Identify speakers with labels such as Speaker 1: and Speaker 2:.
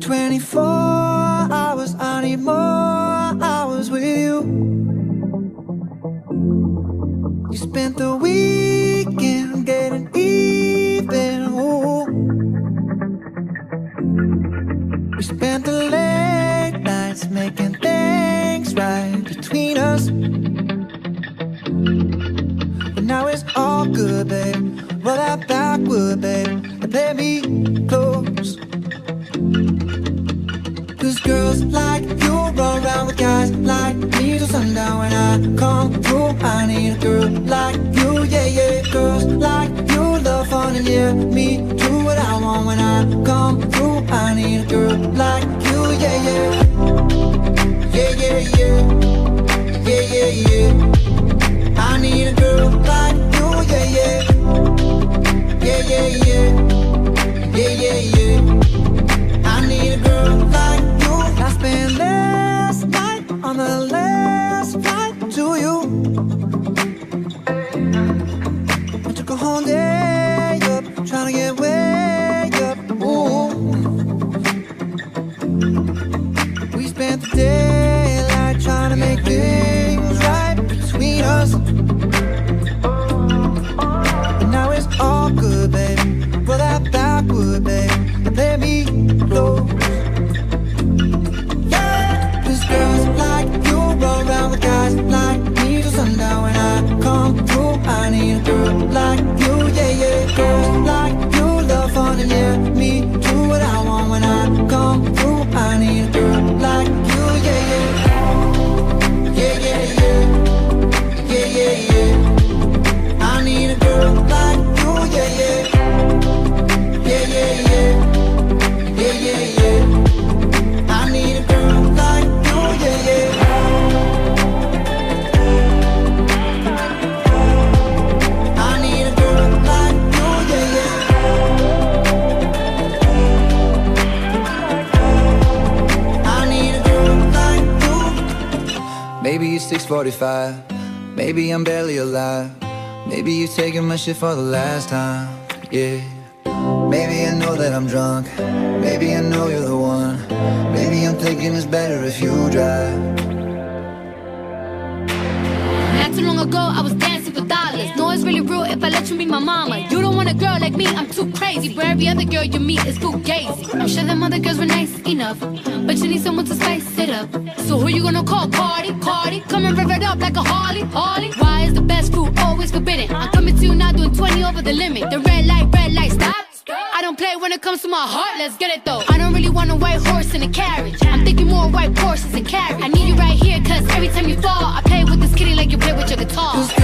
Speaker 1: 24 hours, I need more hours with you. You spent the weekend getting even, ooh. We spent the late nights making things right between us. But now it's all good, babe. Roll that backward, babe, and play me close. Cause girls like you run around with guys like me till sundown. When I come through, I need a girl like you, yeah, yeah. Girls like you love fun and yeah, me do what I want. When I come through, I need a girl like you, yeah, yeah. Yeah, yeah, yeah. Yeah, yeah, yeah. I need a girl like you, yeah, yeah. Yeah, yeah, yeah. Yeah, yeah, yeah. I need a girl like you. I spent last night on the last flight to you. I took a whole day up, trying to get way up. Ooh. We spent the daylight trying to make things right between us. But now it's all good, baby. Roll that backward, babe, and play me close. Girls like you roll around with guys like me till sundown. When I come through, I need a girl like you, yeah, yeah. Girls like you love fun and yeah, me do what I want. When I come through, I need a girl like you, yeah, yeah. Yeah, yeah, yeah. Yeah, yeah, yeah. I need a girl like you, yeah, yeah. Yeah, yeah, yeah. Yeah, yeah, yeah. I need a girl like you. Yeah, yeah. I need a girl like you, yeah, yeah. I need a girl like you. Maybe it's 6:45, maybe I'm barely alive. Maybe you're taking my shit for the last time, yeah. Maybe I know that I'm drunk, maybe I know you're the one. Maybe I'm thinking it's better if you drive.
Speaker 2: Not too long ago, I was dancing for dollars. No, it's really real if I let you be my mama. You don't want a girl like me, I'm too crazy. Where every other girl you meet is fugazi. I'm sure them other girls were nice enough, but you need someone to spice it up. So who you gonna call? Cardi, Cardi. Come and rev it up like a Harley, Harley. Why is the best food always forbidden? I'm coming to you now doing 20 over the limit. The red light, stop. I don't play when it comes to my heart, let's get it though. I don't really want a white horse in a carriage. I'm thinking more white horses and carriage. I need you right here, cause every time you fall, I play with this kitty like you play with your guitar.